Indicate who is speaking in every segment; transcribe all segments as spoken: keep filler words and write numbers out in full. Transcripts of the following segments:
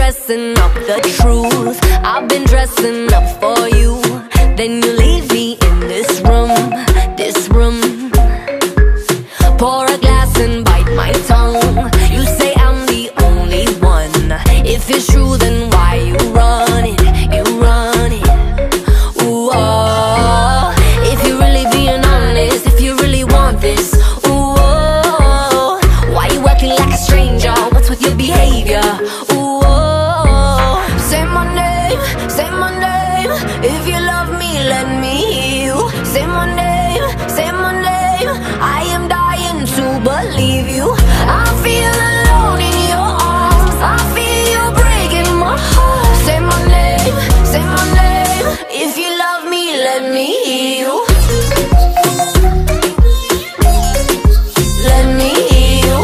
Speaker 1: dressing up the truth. I've been dressing up for you. Then you leave me in this room, this room. Pour a glass and bite my tongue. You say I'm the only one. If it's true, then why you run it? You run it. Ooh, oh. If you're really being honest, if you really want this, ooh, oh. Why you acting like a stranger? What's with your behavior? Ooh, oh. Say my name, say my name. If you love me, let me hear you. Say my name, say my name. I am dying to believe you. I feel alone in your arms. I feel you breaking my heart. Say my name, say my name. If you love me, let me hear you. Let me hear you.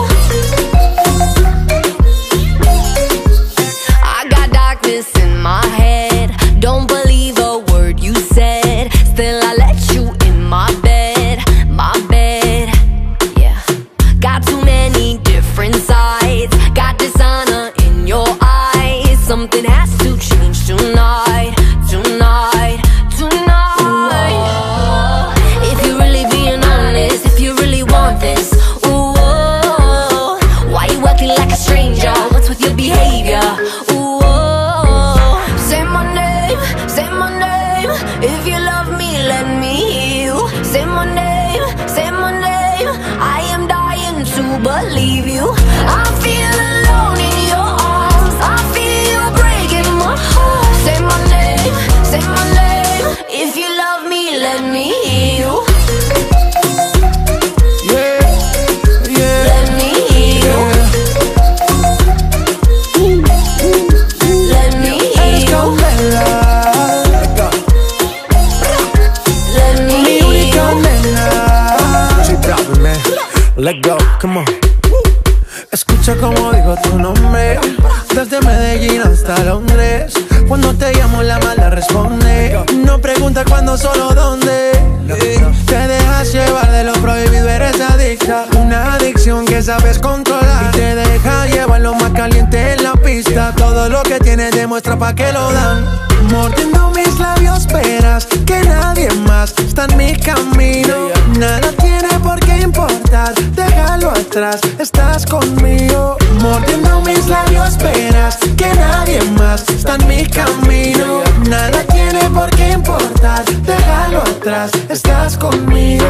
Speaker 1: I got darkness in my head. Don't believe a word you said. Still I let you in my bed, my bed. Yeah. Got too many different sides. Got dishonor in your eyes. Something has to change tonight, tonight, tonight. Ooh, if you're really being honest, if you really want this, ooh, oh, why you acting like a stranger? What's with your behavior? Ooh, oh, say my name, say my name. If you love me, let me hear you. Say my name, say my name. I am dying to believe you. I feel alone in your arms. I feel you breaking my heart. Say my name, say my name. If you love me, let me hear you.
Speaker 2: Yeah, yeah,
Speaker 1: Let me hear you. Let me hear you. Let me hear you.
Speaker 2: She dropping, man. Let go, come on. Escucha como digo tu nombre. Desde Medellín hasta Londres. Cuando te llamo la mala responde. No pregunta cuándo, solo dónde. Te dejas llevar de lo prohibido, eres adicta. Una adicción que sabes controlar. Y te deja llevar lo más caliente en la pista. Todo lo que tienes demuestra pa' que lo dan. Mordiendo mis labios verás que nadie más está en mi camino. Nada tiene por qué importar, déjalo atrás, estás conmigo. Mordiendo mis labios verás que nadie más está en mi camino. Nada tiene por qué importar, déjalo atrás, estás conmigo.